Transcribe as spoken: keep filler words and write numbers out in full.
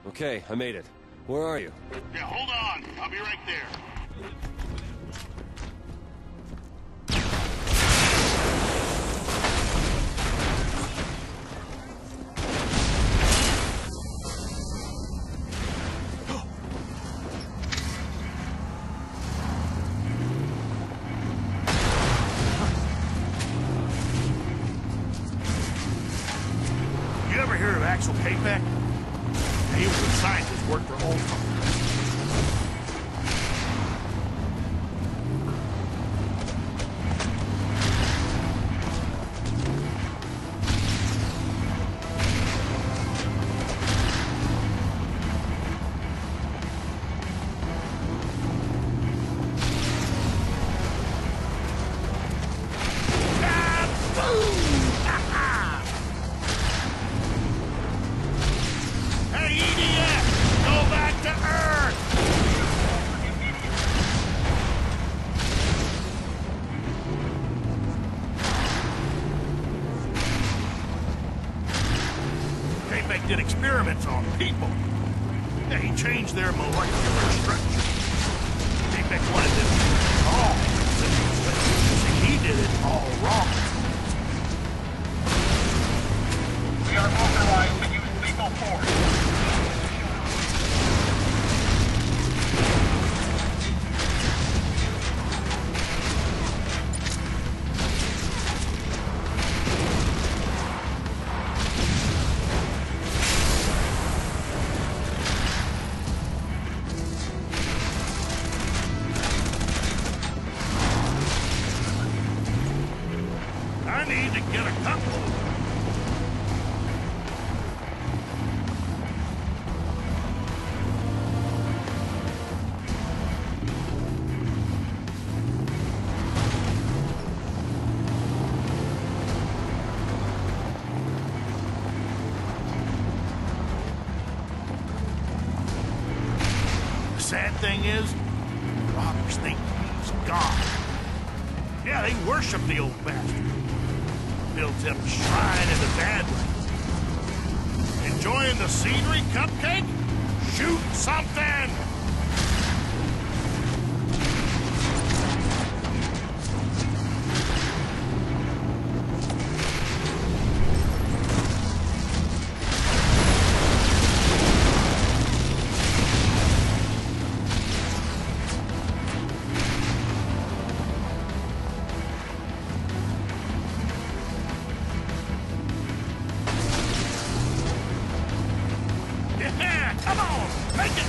Okay, I made it. Where are you? Yeah, hold on. I'll be right there. You ever hear of Axel K-Beck? He was a scientist, worked for Ultron. Did experiments on people. Yeah, he changed their molecular structure. K-Beck wanted them to do it all. See, he did it all wrong. We are authorized to use lethal force. I need to get a couple. The sad thing is, robbers think he's God. Yeah, they worship the old bastard. Built him a shrine in the Badlands. Enjoying the scenery, Cupcake? Shoot something! Come on, make it